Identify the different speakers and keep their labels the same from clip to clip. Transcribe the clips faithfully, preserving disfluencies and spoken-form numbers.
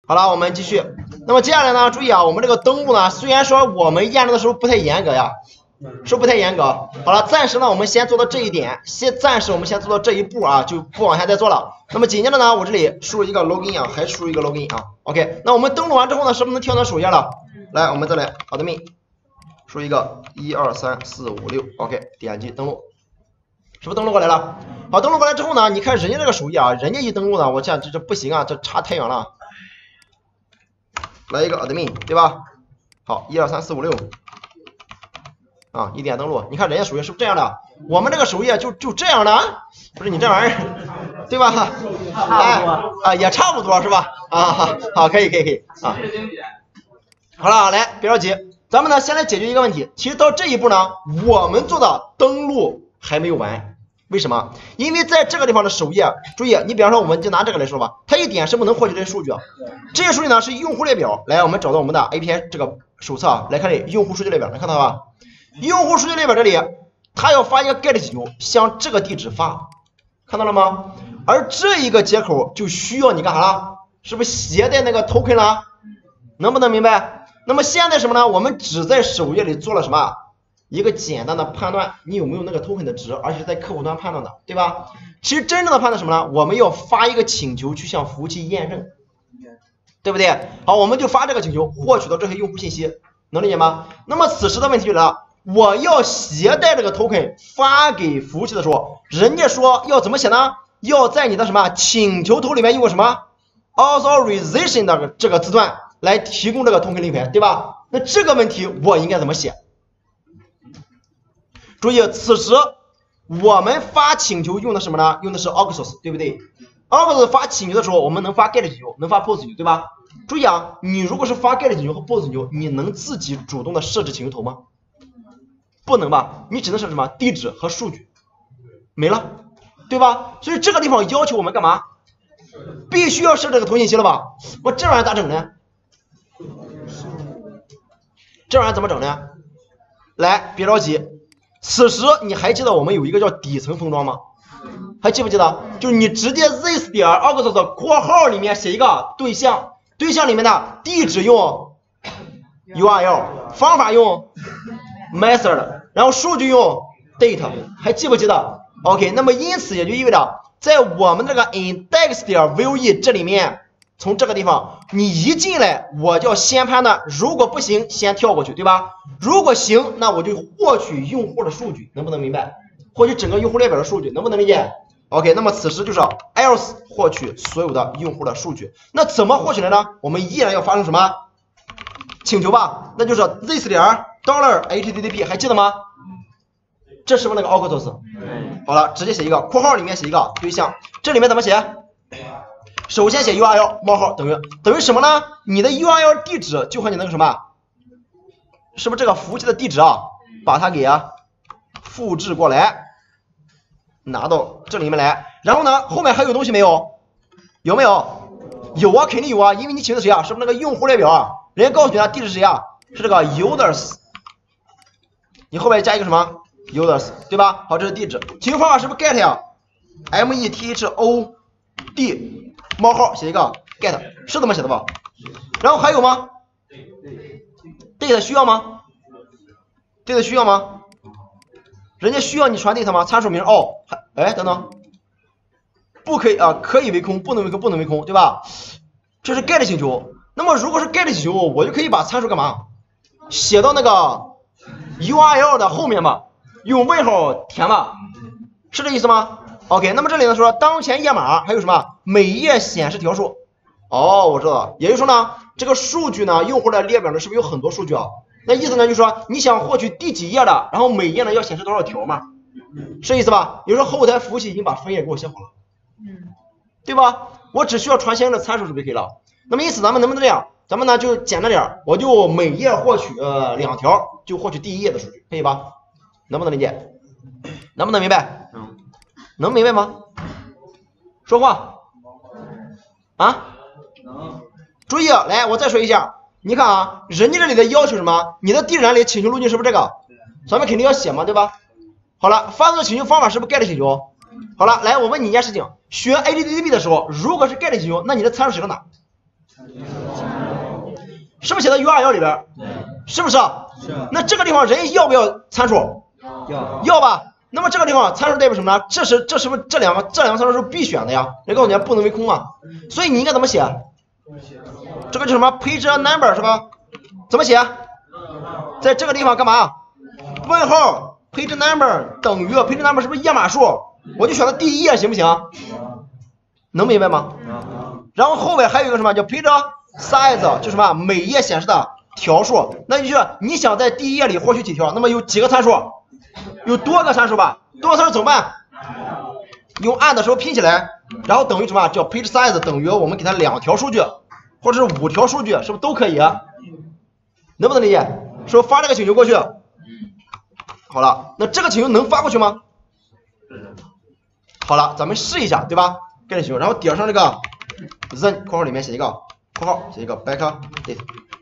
Speaker 1: 好了，我们继续。那么接下来呢，注意啊，我们这个登录呢，虽然说我们验证的时候不太严格呀，是不是不太严格？好了，暂时呢，我们先做到这一点，先暂时我们先做到这一步啊，就不往下再做了。那么紧接着呢，我这里输入一个 login 啊，还输入一个 login 啊。OK， 那我们登录完之后呢，是不是能跳到首页了？来，我们再来 admin， 输入一个一二三四五六 ，OK， 点击登录，是不是登录过来了？好，登录过来之后呢，你看人家这个首页啊，人家一登录呢，我这这这不行啊，这差太远了。来一个 admin， 对吧？好，一二三四五六，啊，一点登录。你看人家首页是不是这样的？我们这个首页就就这样的，不是你这玩意儿，对吧？哎啊，也差不多是吧？啊，好，好，可以，可以，可以啊。好了，来，别着急，咱们呢先来解决一个问题。其实到这一步呢，我们做的登录还没有完。为什么？因为在这个地方的首页，注意，你比方说我们就拿这个来说吧，它一点是不能获取这些数据啊。这些数据呢是用户列表，来，我们找到我们的 A P I 这个手册啊，来看这里用户数据列表，能看到吧？用户数据列表这里，它要发一个 get 请求，向这个地址发，看到了吗？而这一个接口就需要你干啥了？是不是携带那个 token 了？能不能明白？那么现在什么呢？我们只在首页里做了什么？一个简单的判断，你有没有那个 token 的值，而且是在客户端判断的，对吧？其实真正的判断什么呢？我们要发一个请求去向服务器验证，对不对？好，我们就发这个请求，获取到这些用户信息，能理解吗？那么此时的问题来了，我要携带这个 token 发给服务器的时候，人家说要怎么写呢？要在你的什么请求头里面用个什么 authorization 的这个字段来提供这个 token 令牌，对吧？那这个问题我应该怎么写？注意，此时我们发请求用的什么呢？用的是 Augustus， 对不对 ？Augustus 发请求的时候，我们能发 get 请求，能发 post 请求，对吧？注意啊，你如果是发 get 请求和 post 请求，你能自己主动的设置请求头吗？不能吧？你只能设置什么？地址和数据，没了，对吧？所以这个地方要求我们干嘛？必须要设置这个头信息了吧？我这玩意儿咋整呢？这玩意儿怎么整呢？来，别着急。此时你还记得我们有一个叫底层封装吗？还记不记得？就是你直接 this 点 Augustus 括号里面写一个对象，对象里面的地址用 U R L， 方法用 method， 然后数据用 date， 还记不记得 ？OK， 那么因此也就意味着，在我们这个 index 点 view 这里面，从这个地方你一进来，我就要先判断，如果不行，先跳过去，对吧？如果行，那我就获取用户的数据，能不能明白？获取整个用户列表的数据，能不能理解 ？OK， 那么此时就是 else 获取所有的用户的数据。那怎么获取来呢？我们依然要发生什么请求吧？那就是 this 点 dollar http， 还记得吗？这是不是那个 Augustus？ 好了，直接写一个括号里面写一个对象，这里面怎么写？首先写 U R L 冒号等于等于什么呢？你的 U R L 地址就和你那个什么，是不是这个服务器的地址啊？把它给啊复制过来，拿到这里面来。然后呢，后面还有东西没有？有没有？有啊，肯定有啊，因为你请的谁啊？是不是那个用户列表啊？人家告诉你啊，地址是谁啊？是这个 users， 你后面加一个什么 users， 对吧？好，这是地址。请求方法是不是 get 呀 ？M E T H O D。冒号写一个 get 是这么写的吧？然后还有吗 ？date 需要吗 ？date 需要吗？人家需要你传 date 吗？参数名哦，还哎等等，不可以啊，可以为空，不能为空，不能为空，对吧？这是 get 请求。那么如果是 get 请求，我就可以把参数干嘛？写到那个 U R L 的后面嘛，用问号填嘛，是这意思吗？OK， 那么这里呢说当前页码还有什么每页显示条数？哦，我知道了，也就是说呢，这个数据呢，用户的列表呢是不是有很多数据啊？那意思呢就是说你想获取第几页的，然后每页呢要显示多少条嘛，是意思吧？也就是说后台服务器已经把分页给我写好了，嗯，对吧？我只需要传相应的参数是不是就可以了？那么因此咱们能不能这样？咱们呢就简单点，我就每页获取呃两条，就获取第一页的数据，可以吧？能不能理解？能不能明白？嗯。能明白吗？说话啊！注意啊，来，我再说一下，你看啊，人家这里的要求什么？你的地址栏里请求路径是不是这个？咱们肯定要写嘛，对吧？好了，发送请求方法是不是 get 请求？好了，来，我问你一件事情，学 H T T P 的时候，如果是 get 请求，那你的参数写到哪？ 是不是写在 U 二幺 里边？是不是？
Speaker 2: 是。
Speaker 1: 那这个地方人要不要参数？
Speaker 2: 要。
Speaker 1: 要吧。那么这个地方参数代表什么呢？这是这是不是这两个这两个参数是必选的呀？人告诉你不能为空啊。所以你应该怎么写？这个叫什么 page number 是吧？怎么写？在这个地方干嘛？问号 page number 等于 page number 是不是页码数？我就选择第一页行不行？能明白吗？然后后边还有一个什么叫 page size， 就什么每页显示的条数。那就是你想在第一页里获取几条，那么有几个参数？有多个参数吧？多个参数怎么办？用 and 的时候拼起来，然后等于什么？叫 page size 等于我们给它两条数据，或者是五条数据，是不是都可以？能不能理解？是不是发这个请求过去？好了，那这个请求能发过去吗？好了，咱们试一下，对吧？跟着请求，然后点上这个 then 括号里面写一个括号，写一个 back date，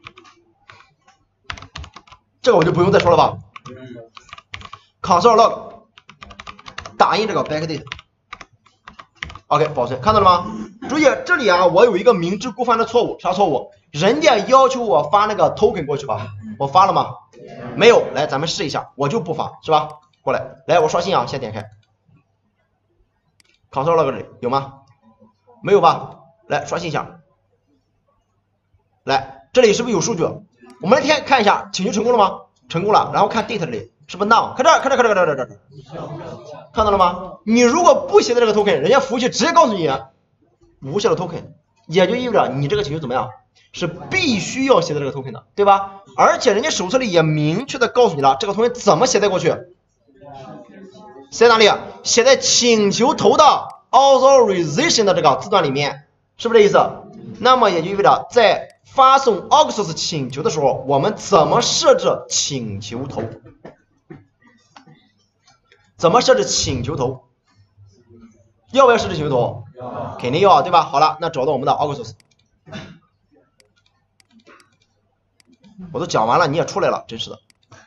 Speaker 1: 这个我就不用再说了吧。console log 打印这个 back date。OK， 保存，看到了吗？注意这里啊，我有一个明知故犯的错误，啥错误？人家要求我发那个 token 过去吧，我发了吗？没有。来，咱们试一下，我就不发，是吧？过来，来，我刷新啊，先点开 console log 这里有吗？没有吧？来，刷新一下。来，这里是不是有数据？我们来看看一下，请求成功了吗？成功了。然后看 date 这里。是不是 now？ 看这儿，看这儿，看这儿，看这儿，看这儿，看到了吗？你如果不写的这个 token， 人家服务器直接告诉你无效的 token， 也就意味着你这个请求怎么样？是必须要写的这个 token 的，对吧？而且人家手册里也明确的告诉你了，这个 token 怎么携带过去？写在哪里？写在请求头的 authorization 的这个字段里面，是不是这意思？那么也就意味着在发送 Augustus 请求的时候，我们怎么设置请求头？怎么设置请求头？要不要设置请求头？肯定要，对吧？好了，那找到我们的 Augustus， 我都讲完了，你也出来了，真是的。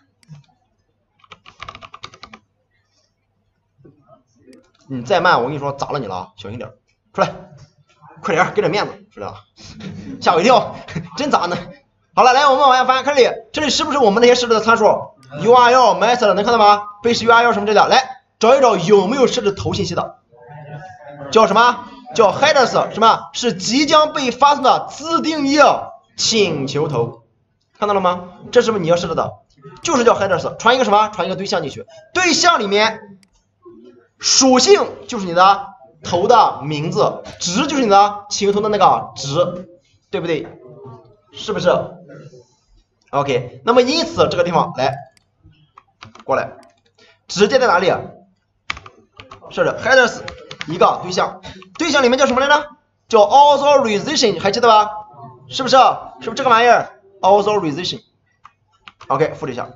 Speaker 1: 你再慢，我跟你说砸了你了啊！小心点，出来，快点，给点面子，出来了，吓我一跳，真砸呢。好了，来，我们往下翻，看这里，这里是不是我们那些设置的参数 ？U R L method 能看到吗？base U R L 什么之类的，来找一找有没有设置头信息的，叫什么？叫 headers， 什么？是即将被发送的自定义请求头，看到了吗？这是不是你要设置的？就是叫 headers， 传一个什么？传一个对象进去，对象里面属性就是你的头的名字，值就是你的请求头的那个值，对不对？是不是 ？OK， 那么因此这个地方来过来，直接在哪里设置 headers 一个对象，对象里面叫什么来着？叫 authorization， 还记得吧？是不是？是不是这个玩意儿 authorization？OK， 复制一下，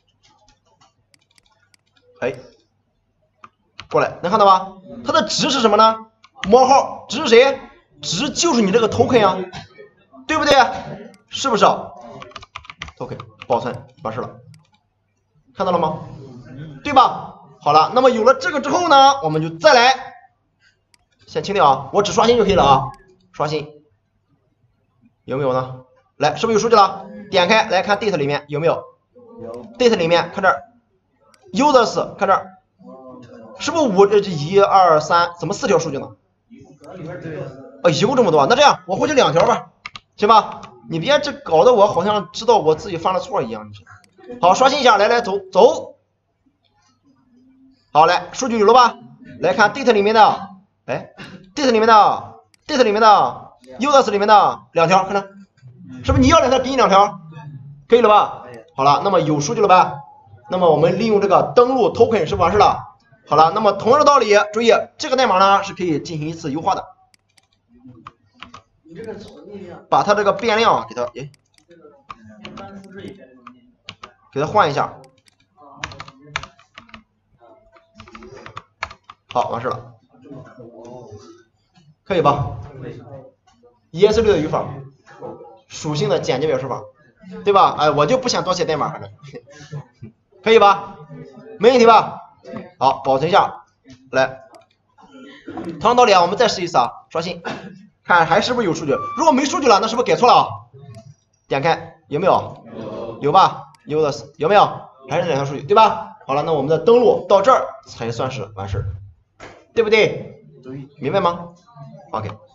Speaker 1: 哎，过来能看到吗？它的值是什么呢？冒号值是谁？值就是你这个 token 啊，对不对？是不是 ？OK， 保存完事了，看到了吗？对吧？好了，那么有了这个之后呢，我们就再来，先清掉啊，我只刷新就可以了啊，刷新，有没有呢？来，是不是有数据了？点开来看 date 里面有没有？有 date 里面看这儿 ，users 看这儿，是不是五这一二三，怎么四条数据呢？啊，一共这么多，那这样我获取两条吧，行吧？你别这搞得我好像知道我自己犯了错一样。好，刷新一下，来来走走。好，来数据有了吧？来看 date 里面的，哎 ，date 里面的 ，date 里面的 ，users 里面的两条，看着，是不是你要两条给你两条？可以了吧？好了，那么有数据了吧？那么我们利用这个登录 token 是不是完事了？好了，那么同样的道理，注意这个代码呢是可以进行一次优化的。把它这个变量啊给它，哎，给它换一下。好，完事了，可以吧 ？E S 六的语法，属性的简洁表示法，对吧？哎，我就不想多写代码，反正可以吧？没问题吧？好，保存一下，来，同样道理啊，我们再试一次啊，刷新。 看还是不是有数据？如果没数据了，那是不是改错了？点开有没有？有吧？有的有没有？还是那两条数据对吧？好了，那我们的登录到这儿才算是完事儿，对不对？明白吗 ？OK。